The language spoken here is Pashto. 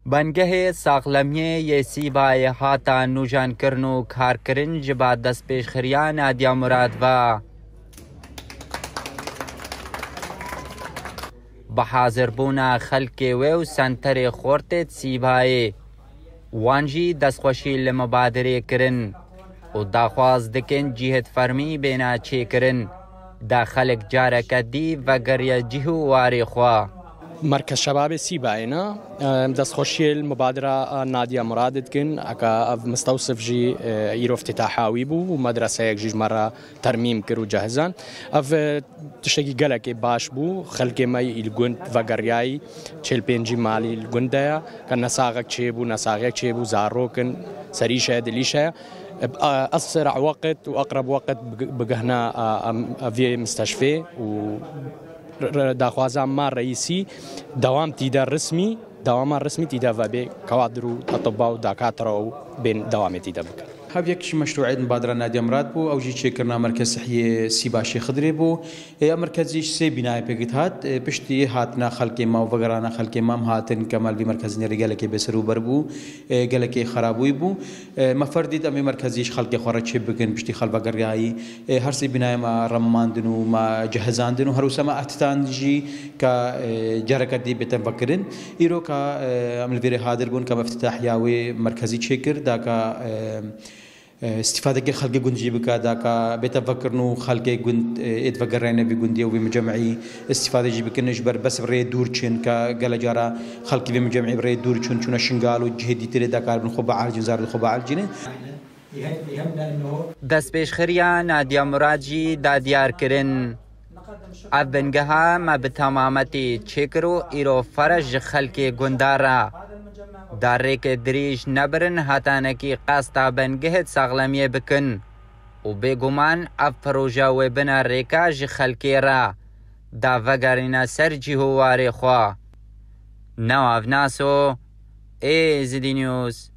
بنگه ساغلمیه یسی بای هاتا نوجان کرنو کار کرن جبا دست پیش خریان نادیا مراد و بحاضر بونا خلق و سنتر خورت سیبای وانجی دست خوشی لمبادره کرن و داخواز دکن جهت فرمی بینا چه کرن دا خلق جارک دی و گریا جهو واری خوا مركز شباب سيباينا دستخوشي المبادرة نادية مراد كن اكا مستوصف جي يرو افتتاحاوي بو ومدرسة يك مرة ترميم كرو جاهزان اف تشتكي قلق باش بو خلق ماي الجند وغرياي چل بينجي مالي الجندايا كان نساغك چيبو نساغك چيبو زاروكن سريشة دليشة أسرع وقت وأقرب وقت بقهنا في مستشفى و داخوازان ما رئيسي دوام تيدا رسمي دوام رسمي تيدا وبي كوادر اطباء ودكاتره بين دوام تيدا بك هاويك مشروع مبادرة نادية مراد بو أو جي شكرنا مركز صحي سيباشي خضري بو مركز سي بناء بيجت هات بشتي هاتنا خلق ما وغرانا خلق ما هاتن كمال بمركز نرجال كي بسرو بربو قال كي خرابوي بو مفرديد أمي مركزيش خلق خارج بكن بشتي خلق بقرياي هر سي بناء ما رمان دنو ما جهزان دنو هروسا ما احتتان جي كجركة دي بتفكرن إيرو كعمل فيري حاضر بون كمفتتاح ياوي مركزي شكر داكا استفادة كي خلق جندي بكا داكا بيتفكرنو خلق جند اتفكرنا بجندي وبمجمعي استفادة جي بكن نجبر بس بري دورچن كا جلجارا خلق بمجمعي بري دورچن چون شنغالو جهدي تري داكار بن خبا عالج زار الخبا عالجين دست پیش خریان نادیا مراد جی دادیار کرن ابنگها ما بتمامتی چکرو ایرو فرج خلق گندارا داره که دریش نبرن هاتانه کی قاستا بنگهت ساغلمیه بکن و بگمان اف پروژه و بنا ریکا جی خلقی را دا وگرینا سر جیهواری خوا نواف ناسو ای زدی نیوز